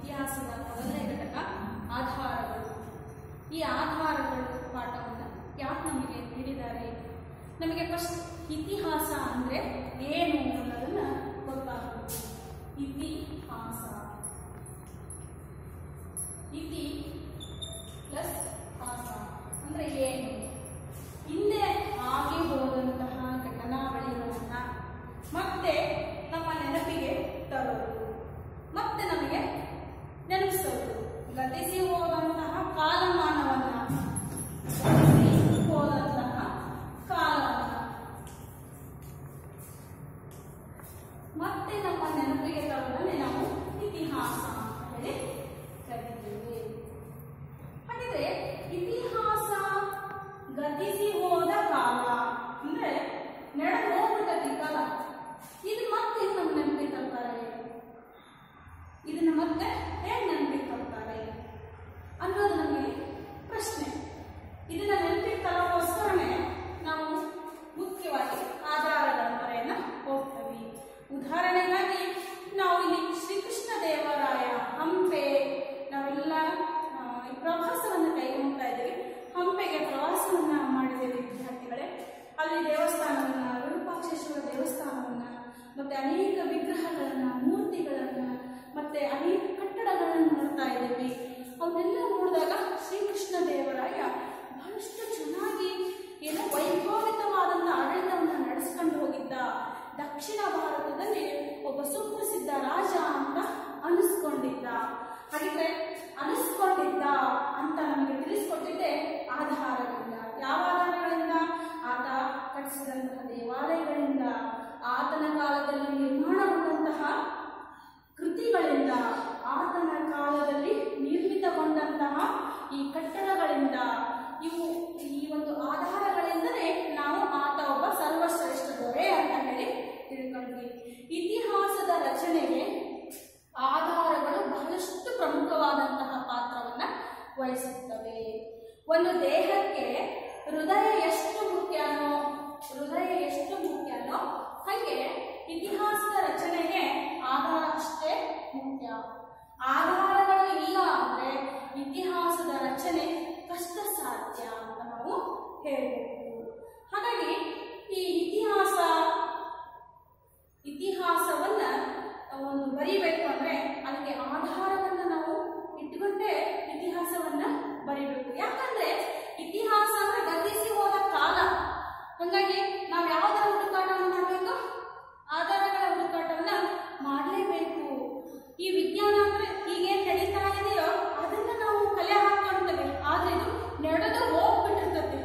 ಇತಿಹಾಸದ ಮೊದಲನೇ ಘಟಕ ಆಧಾರಗಳು. ಈ ಆಧಾರಗಳು ಪಾಠವನ್ನು ಯಾಕೆ ನಮಗೆ ನೀಡಿದ್ದಾರೆ? ನಮಗೆ ಫಸ್ಟ್ ಇತಿಹಾಸ ಅಂದರೆ ಏನು ಅನ್ನೋದನ್ನು ಗೊತ್ತಾಗಬೇಕು. ಇತಿಹಾಸ, ಇತಿ ಪ್ಲಸ್ ಹಾಸ ಅಂದರೆ ಏನು? ಹಿಂದೆ ಆಗಿ ಹೋದಂತಹ ಘಟನಾವಳಿಗಳನ್ನು ಮತ್ತೆ ನಮ್ಮ ನೆನಪಿಗೆ ತರೋದು, ಮತ್ತೆ ನಮಗೆ ನೆನಪಿಸೋದು. ಗತಿಸಿ ಹೋದಂತಹ ಕಾಲಮಾನವನ್ನು ಮತ್ತೆ ನಮ್ಮ ನೆನಪಿಗೆ ತರೋದನ್ನೇ ನಾವು ಇತಿಹಾಸ ಅಂತ ಹೇಳಿ ಕರೀತೀವಿ. ಹಾಗಿದ್ರೆ ಇತಿಹಾಸ ಗತಿಸಿ ಹೋದ ಕಾಲ ಅಂದ್ರೆ ನಡೆದು ಹೋಗ್ಬಿಟ್ಟತಿ ಕಾಲ, ಇದು ಮತ್ತೆ ನಮ್ಮ ನೆನಪಿಗೆ ತರ್ತಾರೆ. ಇದನ್ನ ಮತ್ತೆ ಹೇಗೆ ನೆನಪಿಗೆ ತರ್ತಾರೆ ಅನ್ನೋದು ನಮಗೆ ಪ್ರಶ್ನೆ. ಇದನ್ನ ನೆನಪಿಗೆ ತರೋಕ್ಕೋಸ್ಕರನೇ ನಾವು ಮುಖ್ಯವಾಗಿ ಆಧಾರಗಳ ಮೊರೆಯನ್ನ ಹೋಗ್ತೀವಿ. ಉದಾಹರಣೆಗಾಗಿ ನಾವು ಇಲ್ಲಿ ಶ್ರೀಕೃಷ್ಣ ದೇವರಾಯ ಹಂಪೆ ನಾವೆಲ್ಲ ಪ್ರವಾಸವನ್ನು ಕೈಗೊಳ್ತಾ ಇದ್ದೀವಿ. ಹಂಪೆಗೆ ಪ್ರವಾಸವನ್ನ ಮಾಡಿದ್ದೇವೆ ವಿದ್ಯಾರ್ಥಿಗಳೇ. ಅಲ್ಲಿ ದೇವಸ್ಥಾನವನ್ನ, ವಿರೂಪಾಕ್ಷೇಶ್ವರ ದೇವಸ್ಥಾನವನ್ನ, ಮತ್ತೆ ಅನೇಕ ವಿಗ್ರಹಗಳನ್ನ, ಮೂರ್ತಿಗಳನ್ನ, ಮತ್ತೆ ಅನೇಕ ಕಟ್ಟಡಗಳನ್ನು ನೋಡ್ತಾ ಇದ್ದೀವಿ. ಅವನ್ನೆಲ್ಲ ನೋಡಿದಾಗ ಶ್ರೀಕೃಷ್ಣ ದೇವರಾಯ ಬಹಳಷ್ಟು ಚೆನ್ನಾಗಿ ಏನೋ ವೈಭವಿತವಾದಂಥ ಆಡಳಿತವನ್ನು ನಡೆಸ್ಕೊಂಡು ಹೋಗಿದ್ದ. ದಕ್ಷಿಣ ಭಾರತದಲ್ಲಿ ಒಬ್ಬ ಸುಪ್ರಸಿದ್ಧ ರಾಜ ಅಂತ ಅನಿಸ್ಕೊಂಡಿದ್ದ. ಹಾಗಿದ್ರೆ ಅನಿಸ್ಕೊಂಡಿದ್ದ ಅಂತ ನಮಗೆ ತಿಳಿಸ್ಕೊಟ್ಟಿದ್ದೆ ಆಧಾರಗಳಿಂದ. ಯಾವ ಆಧಾರಗಳಿಂದ? ಆತ ಕಟ್ಟಿಸಿದಂತಹ ದೇವಾಲಯಗಳಿಂದ, ಆತನ ಕಾಲದಲ್ಲಿ ನಿರ್ಮಾಣಗೊಂಡಂತಹ ಕೃತಿಗಳಿಂದ, ಆತನ ಕಾಲದಲ್ಲಿ ನಿರ್ಮಿತಗೊಂಡಂತಹ ಈ ಕಟ್ಟಡಗಳಿಂದ, ಈ ಒಂದು ಆಧಾರಗಳಿಂದಲೇ ನಾವು ಆತ ಒಬ್ಬ ಸರ್ವಶ್ರೇಷ್ಠ ದೊರೆ ಅಂತ ಹೇಳಿ ತಿಳ್ಕೊಂಡ್ವಿ. ಇತಿಹಾಸದ ರಚನೆಗೆ ಆಧಾರಗಳು ಬಹಳಷ್ಟು ಪ್ರಮುಖವಾದಂತಹ ಪಾತ್ರವನ್ನ ವಹಿಸುತ್ತವೆ. ಒಂದು ದೇಹಕ್ಕೆ ಹೃದಯ ಎಷ್ಟು ಮುಖ್ಯನೋ ಹಾಗೆ ಇತಿಹಾಸದ ರಚನೆಗೆ ಆಧಾರ ಅಷ್ಟೇ ಮುಖ್ಯ. ಆಧಾರಗಳು ಇಲ್ಲ ಅಂದ್ರೆ ಇತಿಹಾಸದ ರಚನೆ ಕಷ್ಟ ಸಾಧ್ಯ ಅಂತ ನಾವು ಹೇಳಬೇಕು. ಹಾಗಾಗಿ ಈ ಇತಿಹಾಸವನ್ನ ಒಂದು ಬರಿಬೇಕು ಅಂದ್ರೆ ಅದಕ್ಕೆ ಆಧಾರವನ್ನ ನಾವು ಇಟ್ಟುಕೊಂಡೇ ಇತಿಹಾಸವನ್ನ ಬರಿಬೇಕು. ಯಾಕಂದ್ರೆ ಇತಿಹಾಸ ಅಂದ್ರೆ ಗತಿಸಿ ಹೋದ ಕಾಲ. ಹಾಗಾಗಿ ನಾವು ಯಾವುದರ ಹುಡುಕಾಟವನ್ನು ಮಾಡಬೇಕು? ಆಧಾರಗಳ ಹುಡುಕಾಟವನ್ನ ಮಾಡಲೇಬೇಕು. ಈ ವಿಜ್ಞಾನ ಅಂದ್ರೆ ಈಗೇನ್ ನಡೀತಾ ಇದೆಯೋ ಅದನ್ನ ನಾವು ಕಲೆ ಹಾಕೊಂಡ್ತೇವೆ. ಆದ್ರೆ ಇದು ನಡೆದು ಹೋಗ್ಬಿಟ್ಟಿರ್ತತಿ.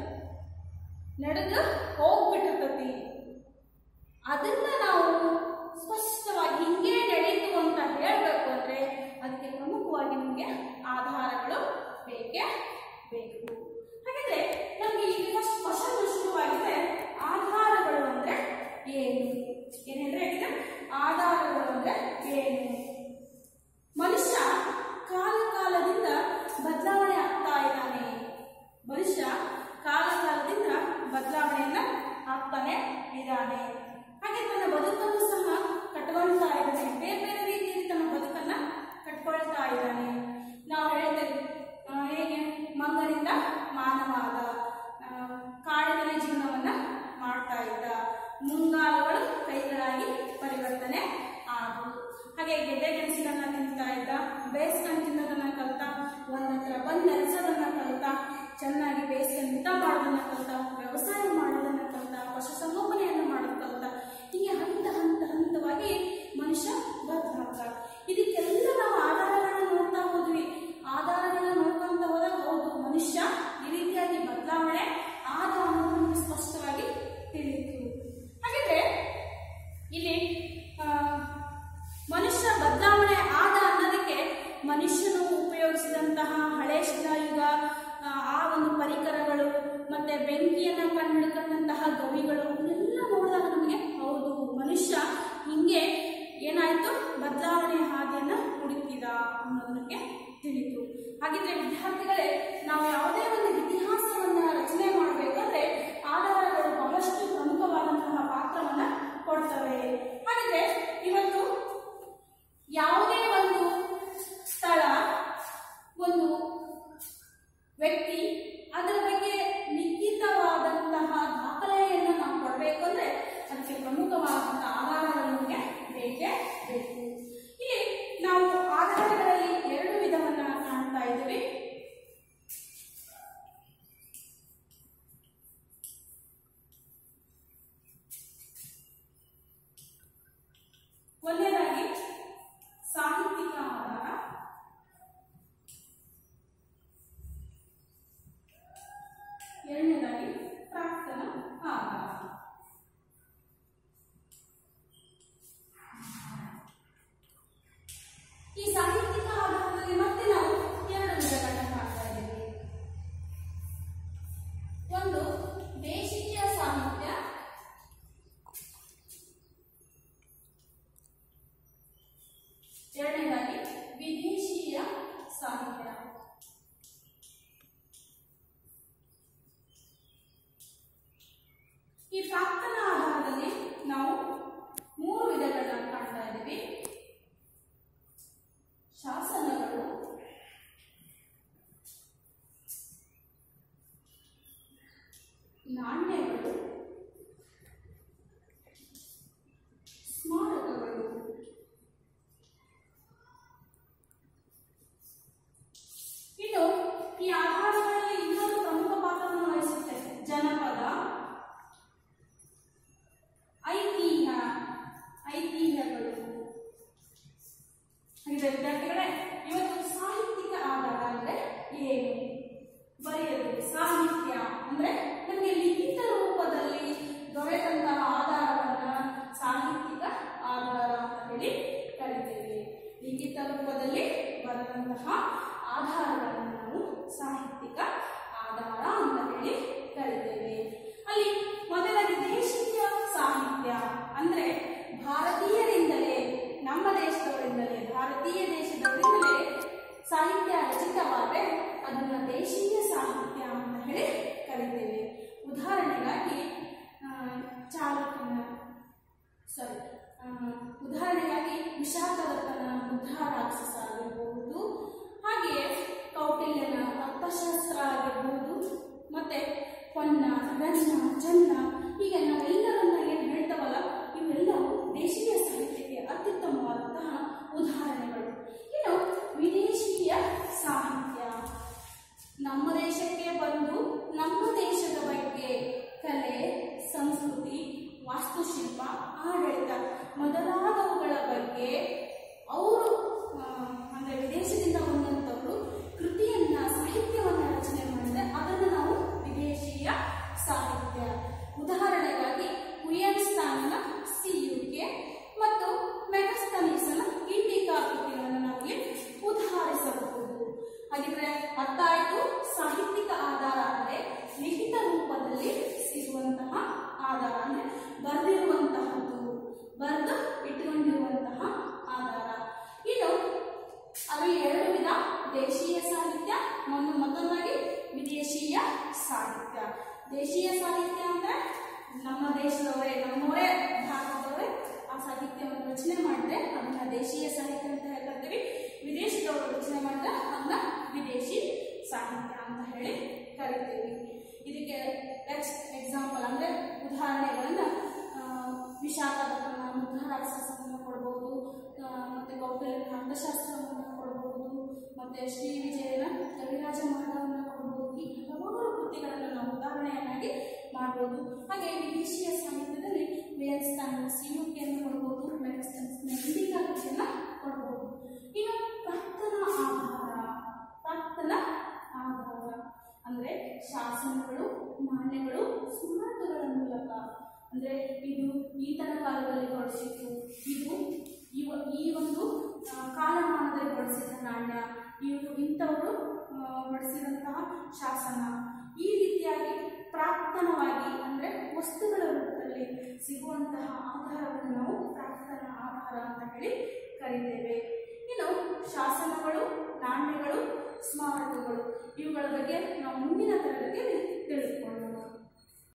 ಅದನ್ನ ನಾವು ಸ್ಪಷ್ಟವಾಗಿ ಹಿಂಗೆ ನಡೀತು ಅಂತ ಹೇಳಬೇಕು ಅಂದ್ರೆ ಅದಕ್ಕೆ ಪ್ರಮುಖವಾಗಿ ನಮಗೆ ಆಧಾರಗಳು ಬೇಕೇ ಬೇಕು. ಹಾಗಿದ್ರೆ ನಮ್ಗೆ ಈಗ ಫಸ್ಟ್ ಕ್ವಶನ್ ಶುರುವಾಗಿದೆ. ಆಧಾರಗಳು ಅಂದ್ರೆ ಏನು? ಏನೇನ್ರೆ ಆಗಿದೆ? ಆಧಾರಗಳು ಅಂದ್ರೆ ಏನು? ಮನುಷ್ಯ ಕಾಲದಿಂದ ಬದಲಾವಣೆ ಆಗ್ತಾ ಇದ್ದಾನೆ. ಬದಲಾವಣೆಯನ್ನ ಆಗ್ತಾನೆ ಇದ್ದಾನೆ. ಹಾಗೆ ತನ್ನ ಬದುಕನ್ನು ಸಹ ಕಟ್ಕೊಳ್ತಾ ಇದ್ದಾನೆ. ಬೇರೆ ಬೇರೆ ರೀತಿಯಲ್ಲಿ ತನ್ನ ಬದುಕನ್ನ ಕಟ್ಕೊಳ್ತಾ ಇದ್ದಾನೆ. ನಾವು ಹೇಳ್ತೇವೆ ಹೇಗೆ ಮಂಗನಿಂದ ಮಾನವಾದ, ಕಾಡಿನಲ್ಲಿ ಜೀವನವನ್ನ ಮಾಡ್ತಾ ಇದ್ದ, ಮುಂಗಾಲುಗಳು ಕೈಗಳಾಗಿ ಪರಿವರ್ತನೆ ಆದವು. ಹಾಗೆ ಗೆಡ್ಡೆ ಗೆಣಸಿನನ್ನ ತಿಂತಾ ಇದ್ದ, ಬೇಯಿಸ್ಕೊಂಡು ತಿನ್ನೋದನ್ನ ಕಲ್ತ, ಒಂದತ್ರ ಬಂದು ನೆಲೆಸೋದನ್ನ ಕಲ್ತ, ಚೆನ್ನಾಗಿ ಬೇಯಿಸ್ಕೊಂಡು ಊಟ ಮಾಡೋದನ್ನ ಕಲ್ತ, ವ್ಯವಸಾಯ ಮಾಡೋದನ್ನ ಕಲ್ತ, ಪಶುಸಂಗೋಪನೆಯನ್ನು ಮಾಡೋದು ಕಲ್ತ. ಹೀಗೆ ಹಂತವಾಗಿ ಮನುಷ್ಯ ಬದಲಾಗ್ತ. ಇದಕ್ಕೆಲ್ಲ ನಾವು ಆಧಾರಗಳನ್ನ ನೋಡ್ತಾ ಹೋದ್ವಿ. ಆಧಾರಗಳನ್ನ ನೋಡ್ಕೊಂತ ಹೋದಾಗ ಹೌದು ಮನುಷ್ಯ ಈ ರೀತಿಯಾಗಿ ಬದಲಾವಣೆ ಆದ ಅನ್ನೋದನ್ನು ಸ್ಪಷ್ಟವಾಗಿ ತಿಳಿಯಿತು. ಹಾಗಿದ್ರೆ ಇಲ್ಲಿ ಮನುಷ್ಯ ಬದಲಾವಣೆ ಆದ ಅನ್ನೋದಕ್ಕೆ ಮನುಷ್ಯನು ಉಪಯೋಗಿಸಿದಂತಹ ಹಳೆ ಶಿಲಾಯುಗ, ಆ ಒಂದು ಪರಿಕರಗಳು, ಮತ್ತೆ ಬೆಂಕಿಯನ್ನ ಕಂಡುಹಿಡ್ಕೊಂಡಂತಹ ಗವಿಗಳು ಇವನ್ನೆಲ್ಲ ನೋಡಿದಾಗ ನಮಗೆ ಹೌದು ಮನುಷ್ಯ ಹಿಂಗೆ ಏನಾಯ್ತು ಬದಲಾವಣೆ ಹಾದಿಯನ್ನ ಹುಡುಕಿದ ಅನ್ನೋದಕ್ಕೆ ತಿಳಿತು. ಹಾಗಿದ್ರೆ ವಿದ್ಯಾರ್ಥಿಗಳೇ, ನಾವು ಯಾವುದೇ ಒಂದು ಇತಿಹಾಸವನ್ನ ರಚನೆ ಮಾಡಬೇಕಾದ್ರೆ ಆಧಾರಗಳು ಬಹಳಷ್ಟು ಪ್ರಮುಖವಾದಂತಹ ಪಾತ್ರವನ್ನ ಕೊಡ್ತವೆ. ಹಾಗಿದ್ರೆ ಇವತ್ತು ಯಾವುದೇ ಒಂದು ಸ್ಥಳ ಪ್ರಿಯ ವಿದ್ಯಾರ್ಥಿಗಳೇ, ಇವತ್ತು ಸಾಹಿತ್ಯಿಕ ಆಧಾರ ಅಂದ್ರೆ ಏನು ಬರೆಯಲು. ಸಾಹಿತ್ಯ ಅಂದ್ರೆ ನಮಗೆ ಲಿಖಿತ ರೂಪದಲ್ಲಿ ದೊರೆತಂತಹ ಆಧಾರವನ್ನ ಸಾಹಿತ್ಯಿಕ ಆಧಾರ ಅಂತ ಹೇಳಿ ಕರಿತೇವೆ. ಲಿಖಿತ ರೂಪದಲ್ಲಿ ಬರೆದಂತಹ ಆಧಾರಗಳನ್ನು ನಾವು ಸಾಹಿತ್ಯಿಕ ಆಧಾರ ಅಂತ ಹೇಳಿ ಕರಿತೇವೆ. ಅಲ್ಲಿ ಮೊದಲಾಗಿ ದೇಶೀಯ ಸಾಹಿತ್ಯ ಅಂದ್ರೆ ಭಾರತೀಯರಿಂದಲೇ, ನಮ್ಮ ದೇಶದವರಿಂದಲೇ, ಭಾರತೀಯ ದೇಶದವರಿಂದಲೇ ಸಾಹಿತ್ಯ ರಚಿತವಾದರೆ ಅದನ್ನ ದೇಶೀಯ ಸಾಹಿತ್ಯ ಅಂತ ಹೇಳಿ ಕರಿತೇವೆ. ಉದಾಹರಣೆಗಾಗಿ ಉದಾಹರಣೆಗಾಗಿ ವಿಶಾಖದತ್ತನ ಮುದ್ರಾ ರಾಕ್ಷಸ ಆಗಿರಬಹುದು, ಹಾಗೆಯೇ ಕೌಟಿಲ್ಯನ ಅರ್ಥಶಾಸ್ತ್ರ ಆಗಿರಬಹುದು, ಮತ್ತೆ ಹೊನ್ನ, ರನ್ನ, ಚೆನ್ನ, ಹೀಗೆ ನಾವೆಲ್ಲರನ್ನ ಏನು ಹೇಳ್ತವಲ್ಲ ಇವೆಲ್ಲವೂ ದೇಶೀಯ ಸಾಹಿತ್ಯಕ್ಕೆ ಅತ್ಯುತ್ತಮವಾದಂತಹ ಉದಾಹರಣೆಗಳು. ಇನ್ನು ವಿದೇಶೀಯ ಸಾಹಿತ್ಯ, ನಮ್ಮ ದೇಶಕ್ಕೆ ಬಂದು ನಮ್ಮ ದೇಶದ ಬಗ್ಗೆ ಕಲೆ, ಸಂಸ್ಕೃತಿ, ವಾಸ್ತುಶಿಲ್ಪ, ಆಡಳಿತ ಮೊದಲಾದವುಗಳ ಬಗ್ಗೆ ಅವರು ಅಂದರೆ ವಿದೇಶದಿಂದ ಬಂದಂಥವರು ಕೃತಿಯನ್ನ, ಸಾಹಿತ್ಯವನ್ನ ರಚನೆ ಮಾಡಿದ್ರೆ ಅದನ್ನು ನಾವು ವಿದೇಶೀಯ ಸಾಹಿತ್ಯ. ಉದಾಹರಣೆಗಾಗಿ ಹುಯೆನ್ಸಾಂಗ್ನ ಸಿಯುಕೆ ಮತ್ತು ಮೆಗಸ್ತನೀಸನ ಇಂಡಿಕಾ ಕೃತಿಗಳನ್ನು ನಾವು ಉದಾಹರಿಸಬಹುದು. ಹಾಗಿದ್ರೆ ಅರ್ಥ ಆಯಿತು, ಸಾಹಿತ್ಯಿಕ ಆಧಾರ ಅಂದರೆ ಲಿಖಿತ ರೂಪದಲ್ಲಿ ಸಿಗುವಂತಹ ಆಧಾರ, ಅಂದ್ರೆ ಬರೆದಿರುವಂತಹದ್ದು, ಬರೆದು ಇಟ್ಟುಕೊಂಡಿರುವಂತಹ ಆಧಾರ. ಇನ್ನು ಅದರಲ್ಲಿ ಎರಡು ವಿಧ, ದೇಶೀಯ ಸಾಹಿತ್ಯ, ಮತ್ತೊಂದಾಗಿ ವಿದೇಶೀಯ ಸಾಹಿತ್ಯ. ದೇಶೀಯ ಸಾಹಿತ್ಯ ಅಂದ್ರೆ ನಮ್ಮ ದೇಶದವರೇ, ನಮ್ಮವರೇ, ಭಾರತದವರೇ ಆ ಸಾಹಿತ್ಯವನ್ನು ರಚನೆ ಮಾಡಿದ್ರೆ ಅದನ್ನ ದೇಶೀಯ ಸಾಹಿತ್ಯ ಅಂತ ಹೇಳ್ತೀವಿ. ವಿದೇಶದವರು ರಚನೆ ಮಾಡಿದ್ರೆ ಅದನ್ನ ವಿದೇಶಿ ಸಾಹಿತ್ಯ ಅಂತ ಹೇಳಿ ಕರಿತೀವಿ. ಇದಕ್ಕೆ ಎಕ್ಸಾಂಪಲ್ ಅಂದ್ರೆ ಉದಾಹರಣೆಗಳನ್ನ ವಿಶಾಖದತ್ತನ ಮುದ್ರಾ ರಾಕ್ಷಸವನ್ನು ಕೊಡಬಹುದು, ಮತ್ತೆ ಕೌಟಿಲ್ಯನ ಅರ್ಥಶಾಸ್ತ್ರವನ್ನು ಕೊಡಬಹುದು, ಮತ್ತೆ ಶ್ರೀ ವಿಜಯನ ಕವಿರಾಜ ಮಾರ್ಗವನ್ನು ಕೊಡಬಹುದು. ಈ ಹಲವಾರು ಕೃತಿಗಳನ್ನು ನಾವು ಉದಾಹರಣೆಯನ್ನಾಗಿ ಮಾಡಬಹುದು. ಹಾಗೆ ವಿದೇಶೀಯ ಸಾಹಿತ್ಯದಲ್ಲಿ ಹುಯೆನ್ಸಾಂಗ್ನ ಸಿಯುಕೆಯನ್ನು ಕೊಡಬಹುದು, ಮೆಗಸ್ತನೀಸನ ಇಂಡಿಕಾ ಕೃತಿಯನ್ನ ಕೊಡಬಹುದು. ಇನ್ನು ಪ್ರಾಕ್ತನ ಆಧಾರ ಅಂದ್ರೆ ಶಾಸನಗಳು, ನಾಣ್ಯಗಳು, ಸ್ಮಾರಕಗಳ ಮೂಲಕ, ಅಂದ್ರೆ ಇದು ಈತನ ಕಾಲದಲ್ಲಿ ಹೊರಡಿಸಿತ್ತು, ಇದು ಈ ಒಂದು ಕಾಲಮಾನದಲ್ಲಿ ಹೊರಡಿಸಿದ ನಾಣ್ಯ, ಇಂಥವರು ಹೊರಡಿಸಿದಂತಹ ಶಾಸನ, ಈ ರೀತಿಯಾಗಿ ಪ್ರಾಕ್ತನವಾಗಿ ಅಂದ್ರೆ ವಸ್ತುಗಳ ರೂಪದಲ್ಲಿ ಸಿಗುವಂತಹ ಆಧಾರವನ್ನು ನಾವು ಪ್ರಾಕ್ತನ ಆಧಾರ ಅಂತ ಹೇಳಿ ಕರೀತೇವೆ. ಇನ್ನು ಶಾಸನಗಳು, ನಾಣ್ಯಗಳು, ಸ್ಮಾರಕಗಳು, ಇವುಗಳ ಬಗ್ಗೆ ನಾವು ಮುಂದಿನ ತರಗತಿಯಲ್ಲಿ ತಿಳಿದುಕೊಳ್ಳೋಣ.